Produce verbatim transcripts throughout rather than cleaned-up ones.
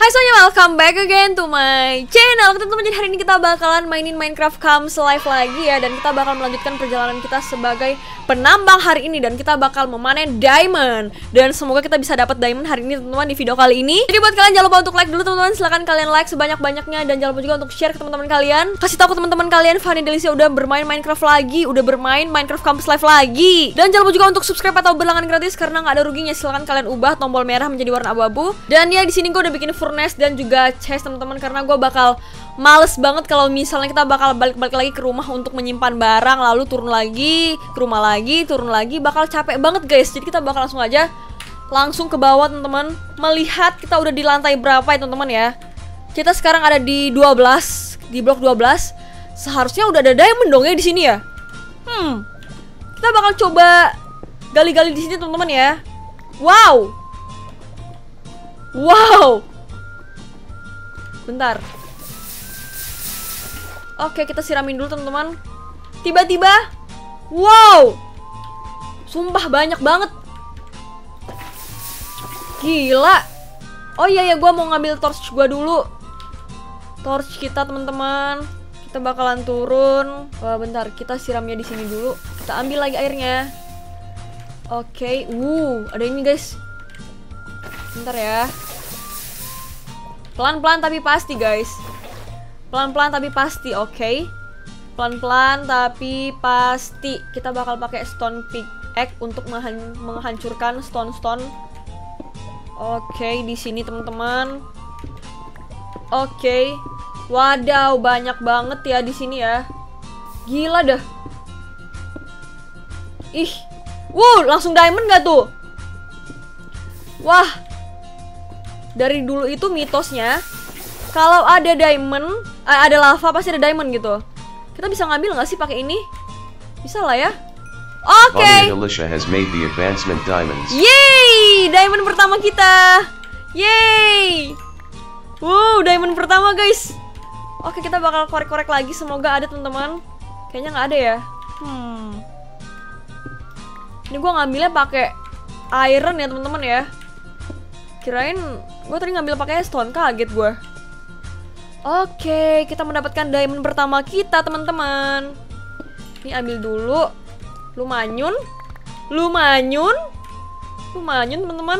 Hai semuanya, welcome back again to my channel. Teman-teman, jadi hari ini kita bakalan mainin Minecraft Comes Live lagi ya. Dan kita bakal melanjutkan perjalanan kita sebagai penambang hari ini. Dan kita bakal memanen diamond. Dan semoga kita bisa dapat diamond hari ini teman-teman di video kali ini. Jadi buat kalian jangan lupa untuk like dulu teman-teman. Silahkan kalian like sebanyak-banyaknya. Dan jangan lupa juga untuk share ke teman-teman kalian. Kasih tahu ke teman-teman kalian Fanny Delicia udah bermain Minecraft lagi, udah bermain Minecraft Comes Live lagi. Dan jangan lupa juga untuk subscribe atau berlangganan gratis karena nggak ada ruginya. Silahkan kalian ubah tombol merah menjadi warna abu-abu. Dan ya di sini gue udah bikin furnace dan juga chest teman-teman, karena gue bakal males banget kalau misalnya kita bakal balik-balik lagi ke rumah untuk menyimpan barang lalu turun lagi ke rumah lagi turun lagi, bakal capek banget guys. Jadi kita bakal langsung aja langsung ke bawah teman-teman, melihat kita udah di lantai berapa ya teman-teman ya. Kita sekarang ada di dua belas, di blok dua belas. Seharusnya udah ada diamond dong ya di sini ya. Hmm. Kita bakal coba gali-gali di sini teman-teman ya. Wow. Wow. Bentar. Oke, kita siramin dulu teman-teman. Tiba-tiba, wow, sumpah banyak banget. Gila. Oh iya ya, gue mau ngambil torch gue dulu. Torch kita teman-teman. Kita bakalan turun. Wah, bentar, kita siramnya di sini dulu. Kita ambil lagi airnya. Oke, uh, ada ini guys. Bentar ya. Pelan-pelan tapi pasti guys. Pelan-pelan tapi pasti, oke okay? Pelan-pelan tapi pasti. Kita bakal pakai stone pickaxe untuk menghancurkan stone-stone. Oke, okay, di sini teman-teman. Oke. Okay. Wadaw, banyak banget ya di sini ya. Gila dah. Ih. Wow, langsung diamond gak tuh? Wah. Dari dulu itu mitosnya kalau ada diamond, eh, ada lava pasti ada diamond gitu. Kita bisa ngambil nggak sih pakai ini? Bisa lah ya. Oke. Okay. Yeay, diamond pertama kita. Yeay. Wow, diamond pertama guys. Oke, kita bakal korek-korek lagi. Semoga ada teman-teman. Kayaknya nggak ada ya. Hmm. Ini gue ngambilnya pakai iron ya teman-teman ya. Kirain gue tadi ngambil pakai stone, kaget gue. Oke, kita mendapatkan diamond pertama kita teman-teman. Ini ambil dulu. Lumanyun, lumanyun, lumanyun teman-teman.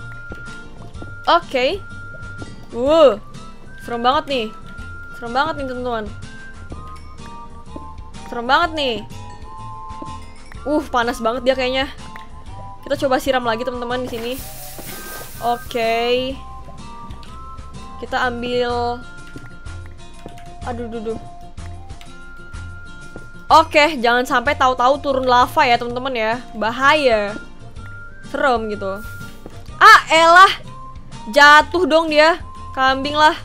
Oke. Wow, serem banget nih, serem banget nih teman-teman. Serem banget nih. Uh, panas banget dia kayaknya. Kita coba siram lagi teman-teman di sini. Oke, okay. Kita ambil. Aduh, duh, duh. Oke, okay, jangan sampai tahu-tahu turun lava ya teman-teman ya, bahaya, serem gitu. Ah, elah, jatuh dong dia, kambing lah.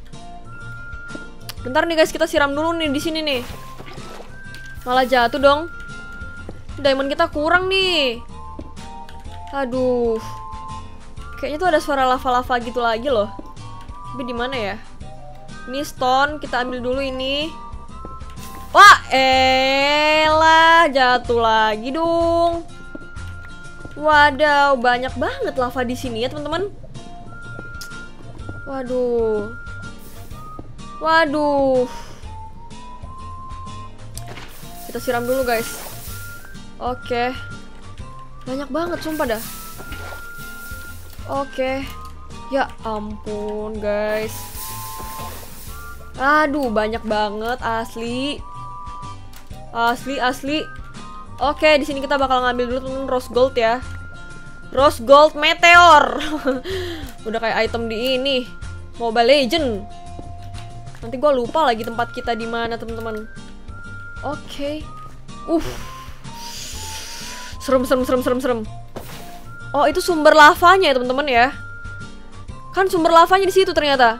Bentar nih guys, kita siram dulu nih di sini nih. Malah jatuh dong. Diamond kita kurang nih. Aduh. Kayaknya tuh ada suara lava-lava gitu lagi loh. Tapi di mana ya? Ini stone, kita ambil dulu ini. Wah, elah, jatuh lagi dong. Wadaw, banyak banget lava di sini ya, teman-teman. Waduh. Waduh. Kita siram dulu, guys. Oke. Banyak banget sumpah dah. Oke. Ya ampun guys. Aduh, banyak banget asli. Asli asli. Oke, di sini kita bakal ngambil dulu temen rose gold ya. Rose gold meteor. Udah kayak item di ini Mobile Legend. Nanti gue lupa lagi tempat kita di mana teman-teman. Oke. Uh. Serem serem serem serem serem. Oh, itu sumber lavanya ya teman-teman ya. Kan sumber lavanya di situ ternyata.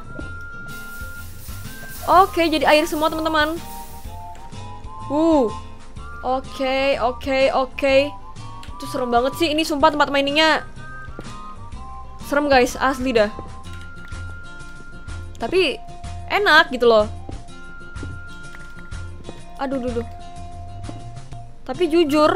Oke, jadi air semua teman-teman. Uh. Oke, oke, oke. Itu serem banget sih. Ini sumpah tempat miningnya serem guys, asli dah. Tapi enak gitu loh. Aduh, duh, duh. Tapi jujur,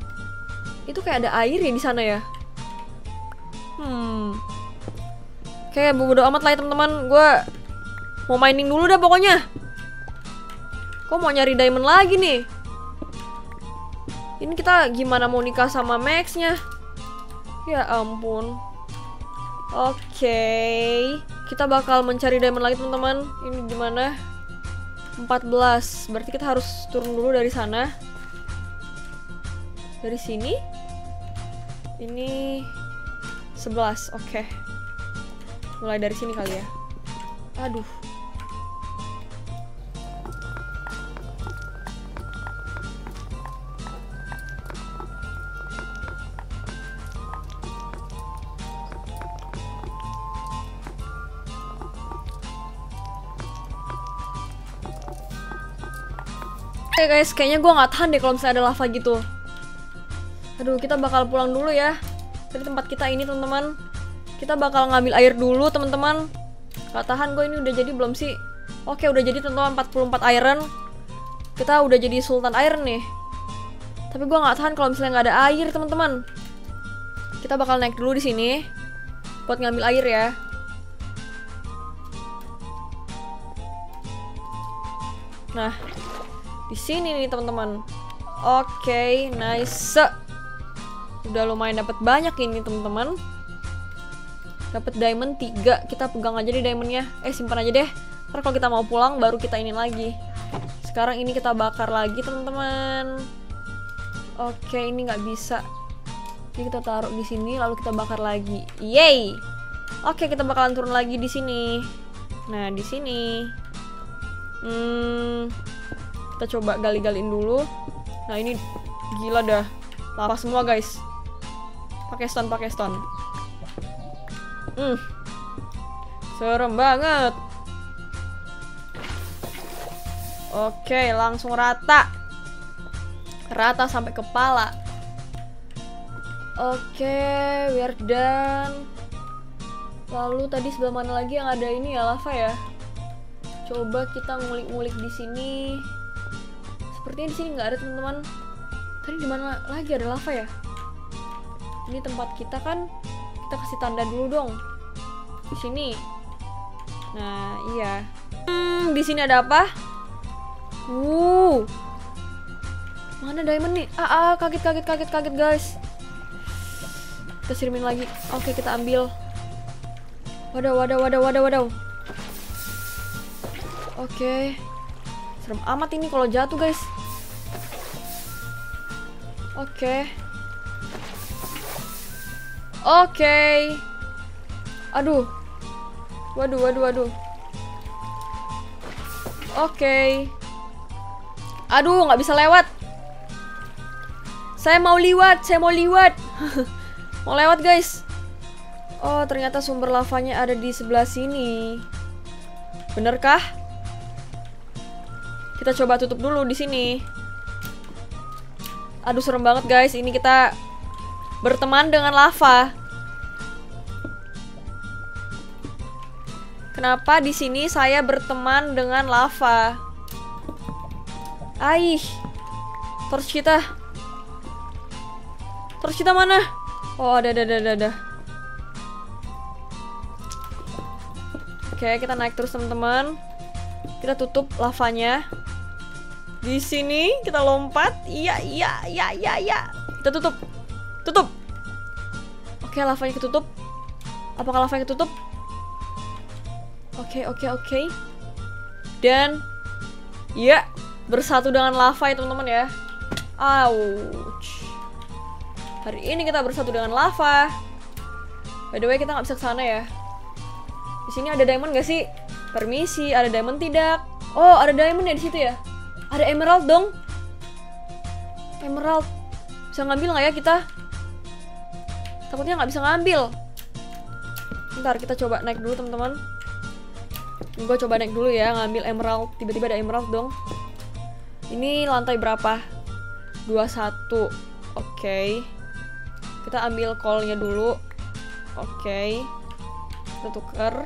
itu kayak ada air ya di sana ya. Hmm. Oke, bodo amat lah ya teman-teman. Gue mau mining dulu dah pokoknya. Kok mau nyari diamond lagi nih? Ini kita gimana mau nikah sama Max-nya? Ya ampun. Oke, kita bakal mencari diamond lagi teman-teman. Ini gimana? empat belas. Berarti kita harus turun dulu dari sana. Dari sini. Ini sebelas. Oke. Mulai dari sini kali ya. Aduh. Oke guys, kayaknya gue nggak tahan deh kalau misalnya ada lava gitu. Aduh, kita bakal pulang dulu ya. Tadi tempat kita ini teman-teman. Kita bakal ngambil air dulu teman-teman. Gak tahan gue, ini udah jadi belum sih? Oke, udah jadi teman-teman, empat puluh empat iron. Kita udah jadi Sultan Iron nih. Tapi gue nggak tahan kalau misalnya nggak ada air teman-teman. Kita bakal naik dulu di sini buat ngambil air ya. Nah, di sini nih teman-teman. Oke, nice. Udah lumayan dapat banyak ini teman-teman. Dapat diamond tiga. Kita pegang aja deh diamondnya. Eh, simpan aja deh. Ntar kalau kita mau pulang baru kita ini lagi. Sekarang ini kita bakar lagi teman-teman. Oke, ini nggak bisa. Jadi kita taruh di sini lalu kita bakar lagi. Yeay. Oke, kita bakalan turun lagi di sini. Nah, di sini. Hmm, kita coba gali-galiin dulu. Nah, ini gila dah. Lava semua, guys. Pakai stone, pakai stone. Hmm. Serem banget. Oke, langsung rata. Rata sampai kepala. Oke, we're done. Lalu tadi sebelah mana lagi yang ada ini ya, lava ya? Coba kita ngulik-ngulik di sini. Sepertinya di sini nggak ada teman-teman. Tadi di mana lagi ada lava ya? Ini tempat kita kan. Kita kasih tanda dulu dong. Di sini. Nah, iya. Hmm, di sini ada apa? Uh. Mana diamond nih? Ah, ah, kaget, kaget, kaget, kaget, guys. Kita sirimin lagi. Oke, kita ambil. Waduh, waduh, waduh, waduh, waduh. Oke. Serem amat ini kalau jatuh, guys. Oke. Oke. Aduh. Waduh, waduh, waduh. Oke. Aduh, nggak bisa lewat. Saya mau liwat, saya mau liwat. Mau lewat, guys. Oh, ternyata sumber lavanya ada di sebelah sini. Benerkah? Kita coba tutup dulu di sini. Aduh, serem banget, guys. Ini kita berteman dengan lava. Kenapa di sini saya berteman dengan lava? Aih. Torch kita. Torch kita mana? Oh, ada, ada, ada, ada. Oke, kita naik terus, teman-teman. Kita tutup lavanya. Di sini kita lompat. Iya, iya, iya, iya, iya. Kita tutup. Tutup. Oke, lavanya ketutup. Apakah lavanya ketutup? Oke, oke, oke. Dan ya, bersatu dengan lava ya, teman-teman ya. Ouch. Hari ini kita bersatu dengan lava. By the way, kita nggak bisa ke sana ya. Di sini ada diamond gak sih? Permisi, ada diamond tidak? Oh, ada diamond ya di situ ya? Ada emerald dong. Emerald. Bisa ngambil nggak ya kita? Takutnya nggak bisa ngambil. Bentar, kita coba naik dulu, teman-teman. Gue coba naik dulu ya, ngambil emerald. Tiba-tiba ada emerald dong. Ini lantai berapa? dua puluh satu. Oke. Kita ambil coal-nya dulu. Oke. Kita tuker.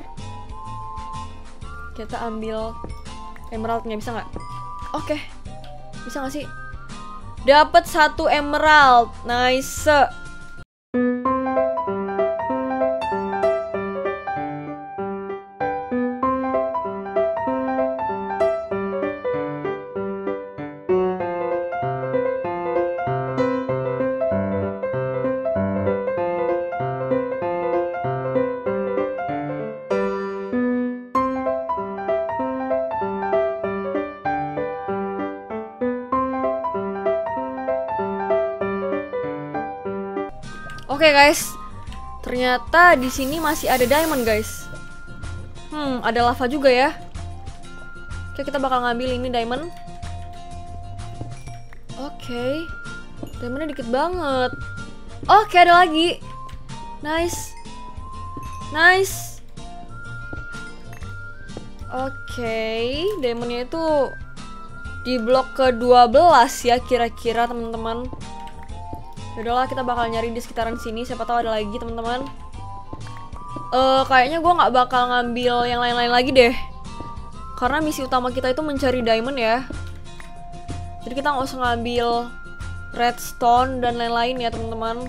Kita ambil emerald-nya, bisa nggak? Oke. Bisa nggak sih? Dapat satu emerald. Nice. Oke guys, ternyata di sini masih ada diamond guys. Hmm, ada lava juga ya. Oke, kita bakal ngambil ini diamond. Oke, diamondnya dikit banget. Oke, ada lagi. Nice, nice. Oke, diamondnya itu di blok ke dua belas ya kira-kira teman-teman. Yaudahlah, kita bakal nyari di sekitaran sini. Siapa tahu ada lagi teman-teman. Uh, kayaknya gue nggak bakal ngambil yang lain-lain lagi deh. Karena misi utama kita itu mencari diamond ya. Jadi kita nggak usah ngambil redstone dan lain-lain ya teman-teman.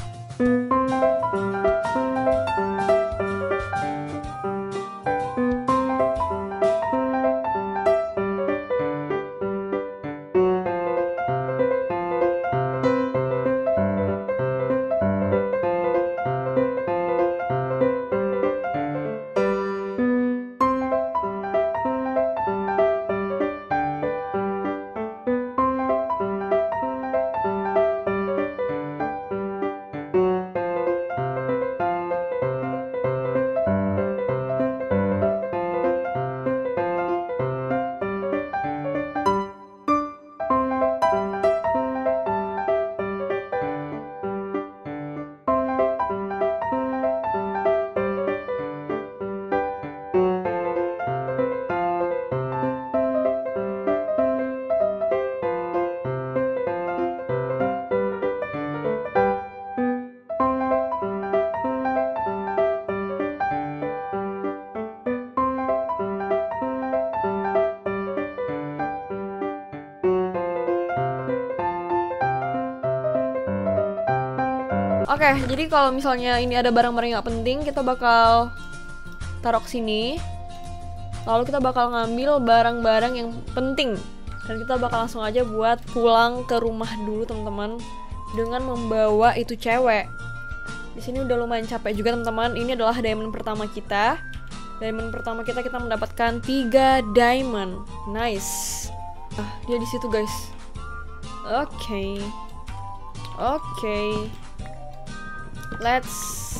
Oke, okay, jadi kalau misalnya ini ada barang-barang yang gak penting, kita bakal taruh ke sini. Lalu kita bakal ngambil barang-barang yang penting. Dan kita bakal langsung aja buat pulang ke rumah dulu teman-teman, dengan membawa itu cewek. Di sini udah lumayan capek juga teman-teman. Ini adalah diamond pertama kita. Diamond pertama kita kita mendapatkan tiga diamond. Nice. Ah, dia di situ guys. Oke. Okay. Oke. Okay. Let's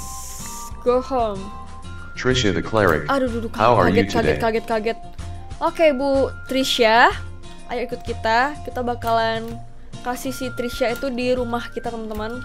go home. Trisha the cleric. Aduh, duduk How are you kaget, today? kaget, kaget, kaget. Oke, Bu Trisha, ayo ikut kita. Kita bakalan kasih si Trisha itu di rumah kita, teman-teman.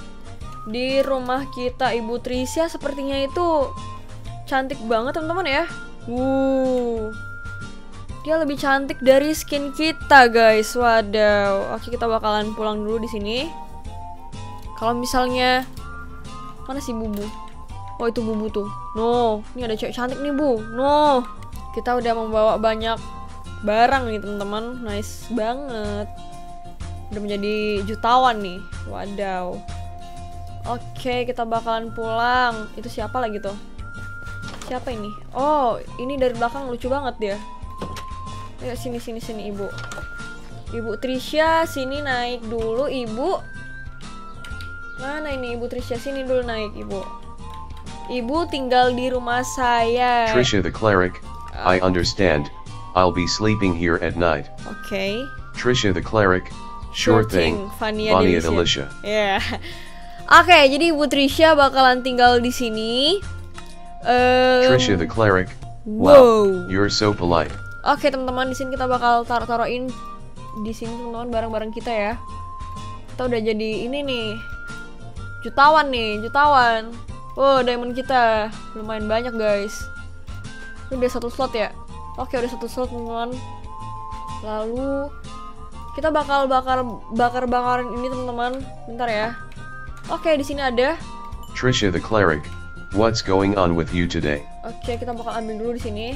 Di rumah kita, Ibu Trisha sepertinya itu cantik banget, teman-teman ya. Wuh, dia lebih cantik dari skin kita, guys. Wadaw. Oke, kita bakalan pulang dulu di sini. Kalau misalnya mana si Bubu? Oh, itu Bubu tuh. No, ini ada cewek cantik nih, Bu. No. Kita udah membawa banyak barang nih, teman-teman. Nice banget. Udah menjadi jutawan nih. Wadaw. Oke, kita bakalan pulang. Itu siapa lagi tuh? Siapa ini? Oh, ini dari belakang lucu banget dia. Ayo sini sini sini, Ibu. Ibu Trisha, sini naik dulu, Ibu. Mana ini Ibu Trisha? Sini dulu naik, Ibu. Ibu tinggal di rumah saya. Trisha the cleric, uh. I understand. I'll be sleeping here at night. Oke. Okay. Trisha the cleric, sure thing. Vania Delicia. Ya. Yeah. Oke, okay, jadi Ibu Trisha bakalan tinggal di sini. Um, Trisha the cleric. Wow. Wow, you're so polite. Oke, okay, teman-teman, di sini kita bakal taruh-taruhin di sini teman-teman barang-barang kita ya. Kita udah jadi ini nih. Jutawan nih, jutawan. Wow, diamond kita lumayan banyak guys. Ini udah satu slot ya. Oke, udah satu slot teman-teman. Lalu kita bakal bakar bakar bakaran ini teman-teman. Bentar ya. Oke, di sini ada Trisha the cleric. What's going on with you today? Oke, kita bakal ambil dulu di sini.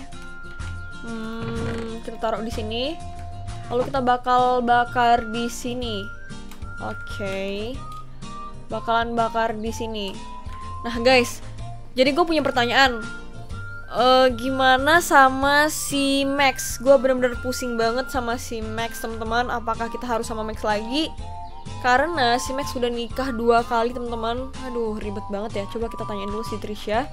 Hmm, kita taruh di sini. Lalu kita bakal bakar di sini. Oke. Bakalan bakar di sini. Nah guys, jadi gue punya pertanyaan. Uh, gimana sama si Max? Gue bener-bener pusing banget sama si Max teman-teman. Apakah kita harus sama Max lagi? Karena si Max sudah nikah dua kali teman-teman. Aduh, ribet banget ya. Coba kita tanyain dulu si Trisha.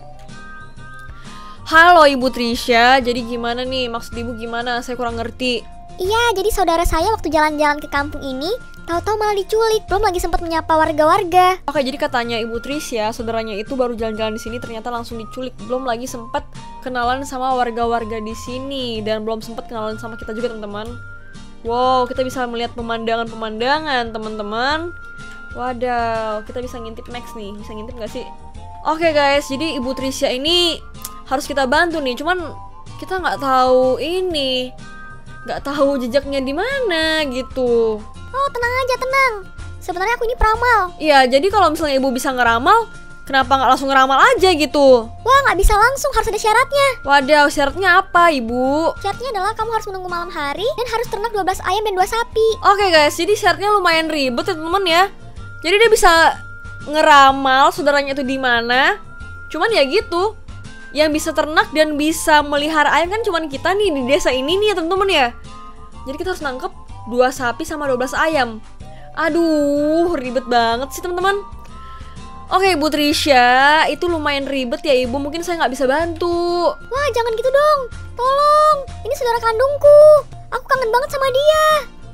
Halo Ibu Trisha, jadi gimana nih? Maksud Ibu gimana? Saya kurang ngerti. Iya, jadi saudara saya waktu jalan-jalan ke kampung ini Tahu-tahu malah diculik, belum lagi sempat menyapa warga-warga. Oke, jadi katanya Ibu Trisha, saudaranya itu baru jalan-jalan di sini ternyata langsung diculik, belum lagi sempat kenalan sama warga-warga di sini dan belum sempat kenalan sama kita juga, teman-teman. Wow, kita bisa melihat pemandangan-pemandangan, teman-teman. Wadaw, kita bisa ngintip next nih. Bisa ngintip gak sih? Oke guys, jadi Ibu Trisha ini harus kita bantu nih. Cuman kita nggak tahu ini, nggak tahu jejaknya di mana gitu. Oh, tenang aja, tenang. Sebenarnya aku ini peramal. Iya, jadi kalau misalnya Ibu bisa ngeramal, kenapa nggak langsung ngeramal aja gitu? Wah, nggak bisa langsung, harus ada syaratnya. Wadaw, syaratnya apa, Ibu? Syaratnya adalah kamu harus menunggu malam hari dan harus ternak dua belas ayam dan dua sapi. Oke guys, jadi syaratnya lumayan ribet ya teman-teman ya. Jadi dia bisa ngeramal saudaranya itu di mana. Cuman ya gitu, yang bisa ternak dan bisa melihara ayam kan cuman kita nih di desa ini nih ya teman-teman ya. Jadi kita harus nangkep dua sapi sama dua belas ayam. Aduh, ribet banget sih teman-teman. Oke, Ibu Trisha, itu lumayan ribet ya Ibu, mungkin saya nggak bisa bantu. Wah, jangan gitu dong, tolong. Ini saudara kandungku, aku kangen banget sama dia.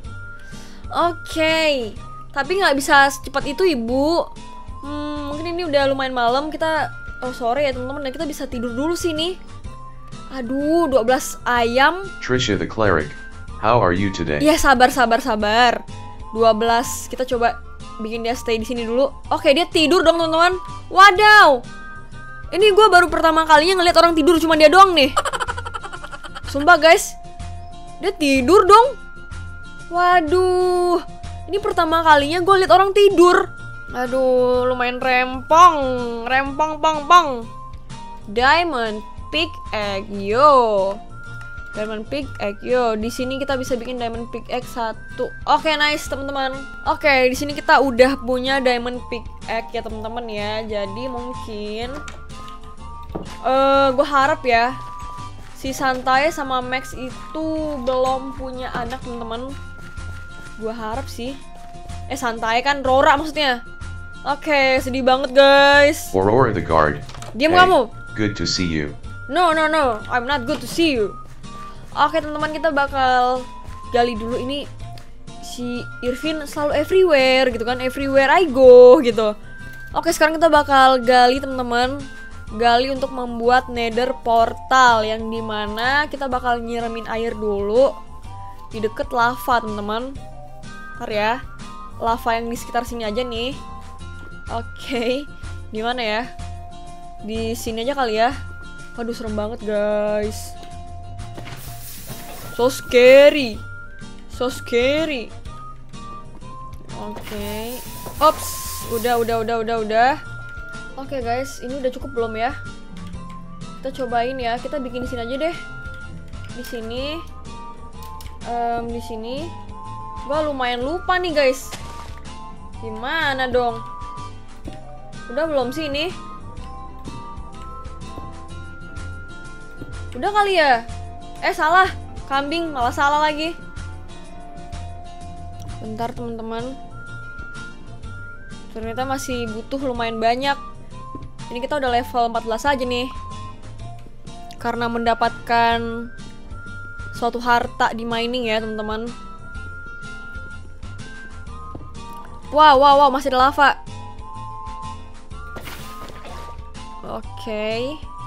Oke, tapi nggak bisa secepat itu Ibu. Hmm, mungkin ini udah lumayan malam, kita, oh sore ya teman-teman, dan kita bisa tidur dulu sini. Aduh, dua belas ayam. Trisha the cleric, how are you today? Ya sabar, sabar, sabar. dua belas, kita coba bikin dia stay di sini dulu. Oke, dia tidur dong teman-teman. Wadaw, ini gue baru pertama kalinya ngeliat orang tidur, cuma dia doang nih. Sumpah guys, dia tidur dong. Waduh, ini pertama kalinya gue liat orang tidur. Aduh, lumayan rempong, rempong, pong, pong. Diamond pickaxe, yo. Diamond pickaxe, yo. Di sini kita bisa bikin diamond pickaxe satu. Oke, nice teman-teman. Oke, di sini kita udah punya diamond pickaxe ya teman-teman ya. Jadi mungkin, uh, gue harap ya, si Santai sama Max itu belum punya anak teman-teman. Gue harap sih. Eh, Santai kan Rora maksudnya. Oke, sedih banget guys. Aurora the guard. Diam Hey, kamu. good to see you. No, no, no. I'm not good to see you. Oke teman-teman, kita bakal gali dulu ini. Si Irvin selalu everywhere gitu kan. Everywhere I go gitu. Oke, sekarang kita bakal gali teman-teman. Gali untuk membuat nether portal, yang dimana kita bakal nyiramin air dulu di deket lava teman-teman. Ntar ya, lava yang di sekitar sini aja nih. Oke, di mana ya? Di sini aja kali ya. Waduh, serem banget guys. So scary, so scary. Oke, ops, udah, udah, udah, udah, udah. Oke guys, ini udah cukup belum ya? Kita cobain ya. Kita bikin di sini aja deh. Di sini, um, di sini. Gua lumayan lupa nih guys. Gimana dong? Udah belum sih ini? Udah kali ya? Eh salah, kambing malah salah lagi. Bentar teman-teman. Ternyata masih butuh lumayan banyak. Ini kita udah level empat belas aja nih. Karena mendapatkan suatu harta di mining ya teman-teman. Wow, wow, wow, masih ada lava. Oke. Okay.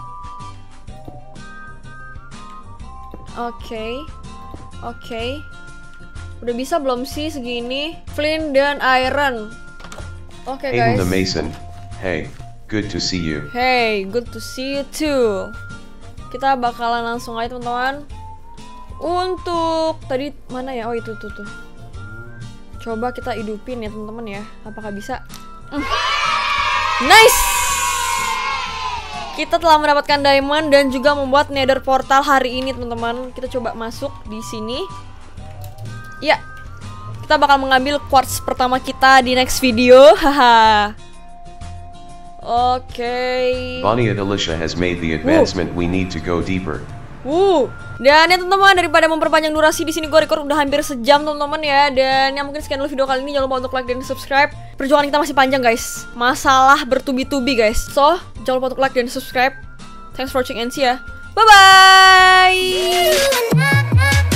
Oke. Okay. Oke. Okay. Udah bisa belum sih segini? Flint dan iron. Oke okay, guys. Aiden the Mason. Hey, good to see you. Hey, good to see you too. Kita bakalan langsung aja teman-teman. Untuk tadi mana ya? Oh itu tuh tuh. Coba kita hidupin ya teman-teman ya. Apakah bisa? Mm. Nice. Kita telah mendapatkan diamond dan juga membuat nether portal hari ini teman-teman. Kita coba masuk di sini. Ya, kita bakal mengambil quartz pertama kita di next video. Haha. Oke. Okay. Bonnie and Alicia has made the advancement. Woo. We need to go deeper. Wuh. Dan ya teman-teman, daripada memperpanjang durasi di sini gue record udah hampir sejam teman-teman ya. Dan ya mungkin sekian dulu video kali ini. Jangan lupa untuk like dan subscribe. Perjuangan kita masih panjang guys. Masalah bertubi-tubi guys. So, jangan lupa untuk like dan subscribe. Thanks for watching and see ya. Bye bye.